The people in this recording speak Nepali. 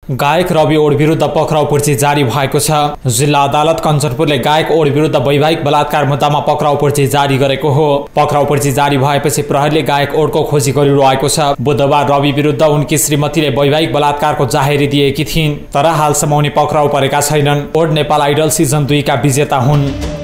गायक रवि ओड विरुद्ध पक्राउ पर्ची जारी भएको छ। जिल्ला अदालत कञ्चनपुरले गायक ओड विरुद्ध वैवाहिक बलात्कार मुद्दामा पक्राउ पर्ची जारी गरेको हो। पक्राउ पर्ची जारी भएपछि प्रहरीले गायक ओडको खोजी गरिरहेको छ। बुधबार रवि विरुद्ध उनकी श्रीमतीले वैवाहिक बलात्कारको जाहेरी दिएकी थिइन्, तर हालसम्म उनी पक्राउ परेका छैनन्। ओड नेपाल आइडल सिजन 2 का विजेता हुन्।